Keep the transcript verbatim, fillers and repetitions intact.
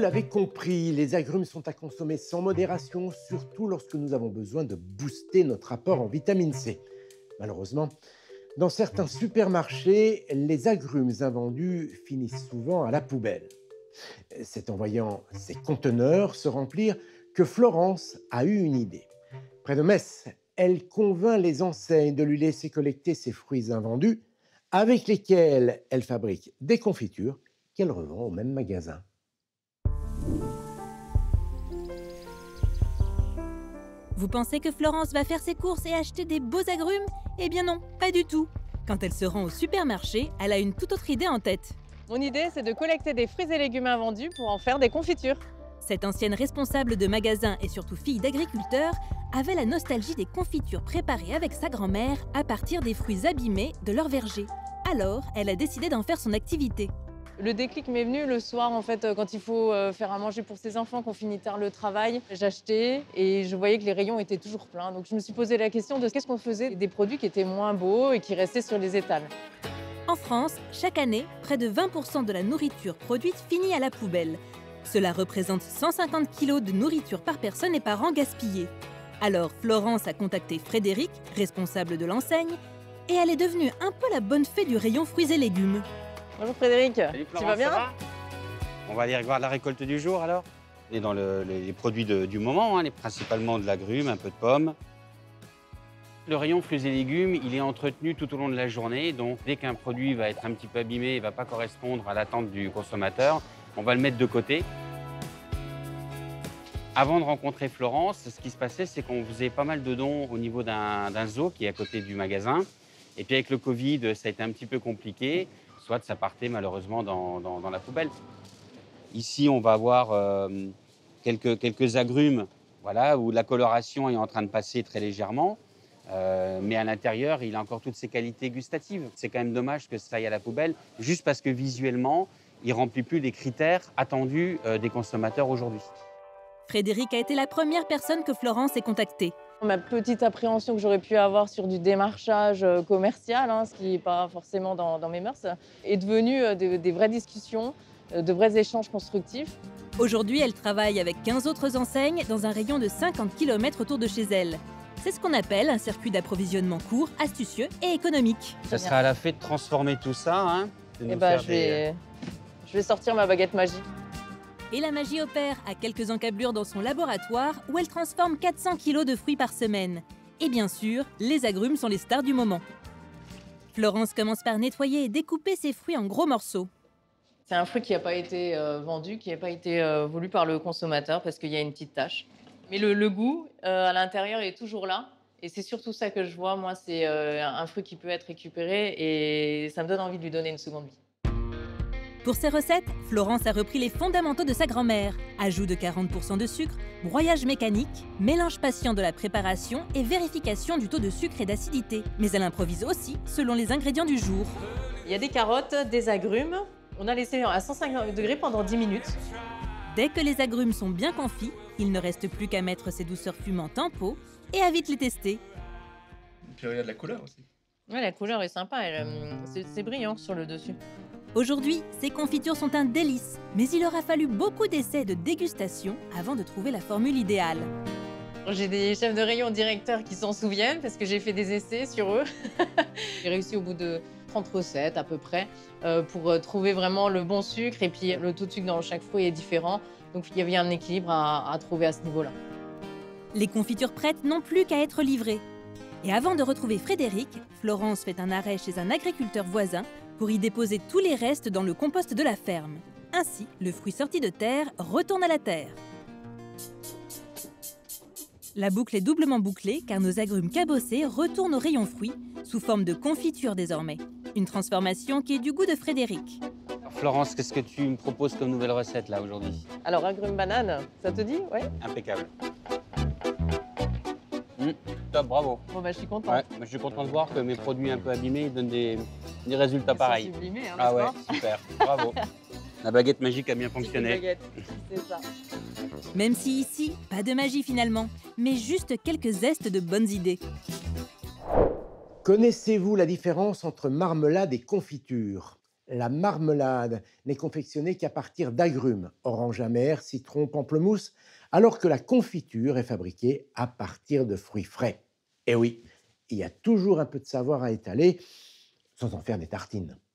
l'avez compris, les agrumes sont à consommer sans modération, surtout lorsque nous avons besoin de booster notre apport en vitamine C. Malheureusement, dans certains supermarchés, les agrumes invendus finissent souvent à la poubelle. C'est en voyant ces conteneurs se remplir que Florence a eu une idée. Près de Metz, elle convainc les enseignes de lui laisser collecter ces fruits invendus avec lesquels elle fabrique des confitures qu'elle revend au même magasin. Vous pensez que Florence va faire ses courses et acheter des beaux agrumes? Eh bien non, pas du tout. Quand elle se rend au supermarché, elle a une toute autre idée en tête. Mon idée, c'est de collecter des fruits et légumes invendus pour en faire des confitures. Cette ancienne responsable de magasin et surtout fille d'agriculteur avait la nostalgie des confitures préparées avec sa grand-mère à partir des fruits abîmés de leur verger. Alors, elle a décidé d'en faire son activité. Le déclic m'est venu le soir, en fait, quand il faut faire à manger pour ses enfants, qu'on finit tard le travail. J'achetais et je voyais que les rayons étaient toujours pleins. Donc je me suis posé la question de qu'est-ce qu'on faisait des produits qui étaient moins beaux et qui restaient sur les étals. En France, chaque année, près de vingt pour cent de la nourriture produite finit à la poubelle. Cela représente cent cinquante kilos de nourriture par personne et par an gaspillée. Alors Florence a contacté Frédéric, responsable de l'enseigne, et elle est devenue un peu la bonne fée du rayon fruits et légumes. Bonjour Frédéric, Salut Florence, tu vas bien? ça va? On va aller voir la récolte du jour alors. Et dans le, les, les produits de- du moment, hein, les, principalement de l'agrumes, un peu de pommes. Le rayon fruits et légumes, il est entretenu tout au long de la journée. Donc dès qu'un produit va être un petit peu abîmé et ne va pas correspondre à l'attente du consommateur, on va le mettre de côté. Avant de rencontrer Florence, ce qui se passait, c'est qu'on faisait pas mal de dons au niveau d'un d'un zoo qui est à côté du magasin. Et puis avec le Covid, ça a été un petit peu compliqué. Soit ça partait malheureusement dans, dans- dans la poubelle. Ici, on va avoir euh, quelques, quelques agrumes, voilà, où la coloration est en train de passer très légèrement. Euh, mais à l'intérieur, il a encore toutes ses qualités gustatives. C'est quand même dommage que ça aille à la poubelle, juste parce que visuellement, il ne remplit plus les critères attendus euh, des consommateurs aujourd'hui. Frédéric a été la première personne que Florence ait contactée. Ma petite appréhension que j'aurais pu avoir sur du démarchage euh, commercial, hein, ce qui n'est pas forcément dans, dans mes mœurs, est devenue euh, des, des vraies discussions, euh, de vrais échanges constructifs. Aujourd'hui, elle travaille avec quinze autres enseignes dans un rayon de cinquante kilomètres autour de chez elle. C'est ce qu'on appelle un circuit d'approvisionnement court, astucieux et économique. Ça sera à la fée de transformer tout ça, hein, de Et nous bah, faire je, des- vais, je vais sortir ma baguette magique. Et la magie opère à quelques encablures dans son laboratoire où elle transforme quatre cents kilos de fruits par semaine. Et bien sûr, les agrumes sont les stars du moment. Florence commence par nettoyer et découper ses fruits en gros morceaux. C'est un fruit qui n'a pas été euh, vendu, qui n'a pas été euh, voulu par le consommateur parce qu'il y a une petite tache. Mais le, le goût euh, à l'intérieur est toujours là. Et c'est surtout ça que je vois. Moi, c'est euh, un fruit qui peut être récupéré et ça me donne envie de lui donner une seconde vie. Pour ses recettes, Florence a repris les fondamentaux de sa grand-mère. Ajout de quarante pour cent de sucre, broyage mécanique, mélange patient de la préparation et vérification du taux de sucre et d'acidité. Mais elle improvise aussi selon les ingrédients du jour. Il y a des carottes, des agrumes. On a laissé à cent cinquante degrés pendant dix minutes. Dès que les agrumes sont bien confits, il ne reste plus qu'à mettre ces douceurs fumantes en pot et à vite les tester. Puis il y a de la couleur aussi. Ouais, la couleur est sympa, elle, euh, c'est, c'est brillant sur le dessus. Aujourd'hui, ces confitures sont un délice, mais il aura fallu beaucoup d'essais et de dégustation avant de trouver la formule idéale. J'ai des chefs de rayon directeurs qui s'en souviennent parce que j'ai fait des essais sur eux. J'ai réussi au bout de trente recettes à peu près euh, pour euh, trouver vraiment le bon sucre et puis le taux de sucre dans chaque fruit est différent. Donc il y avait un équilibre à, à trouver à ce niveau-là. Les confitures prêtes n'ont plus qu'à être livrées. Et avant de retrouver Frédéric, Florence fait un arrêt chez un agriculteur voisin pour y déposer tous les restes dans le compost de la ferme. Ainsi, le fruit sorti de terre retourne à la terre. La boucle est doublement bouclée car nos agrumes cabossés retournent au rayon fruits sous forme de confiture désormais. Une transformation qui est du goût de Frédéric. Alors, Florence, qu'est-ce que tu me proposes comme nouvelle recette là aujourd'hui? Alors agrumes banane, ça te dit? Ouais. Impeccable. Mmh, top, bravo. Bon bah je suis contente. Ouais, moi, je suis content de voir que mes produits un peu abîmés ils donnent des, des résultats Ils sont pareils. sublimés, hein, Ah n'est-ce ouais, pas? super, bravo. La baguette magique a bien Petite fonctionné. baguette, c'est ça. Même si ici, pas de magie finalement, mais juste quelques zestes de bonnes idées. Connaissez-vous la différence entre marmelade et confiture? La marmelade n'est confectionnée qu'à partir d'agrumes, orange amère, citron, pamplemousse, alors que la confiture est fabriquée à partir de fruits frais. Et oui, il y a toujours un peu de savoir à étaler sans en faire des tartines.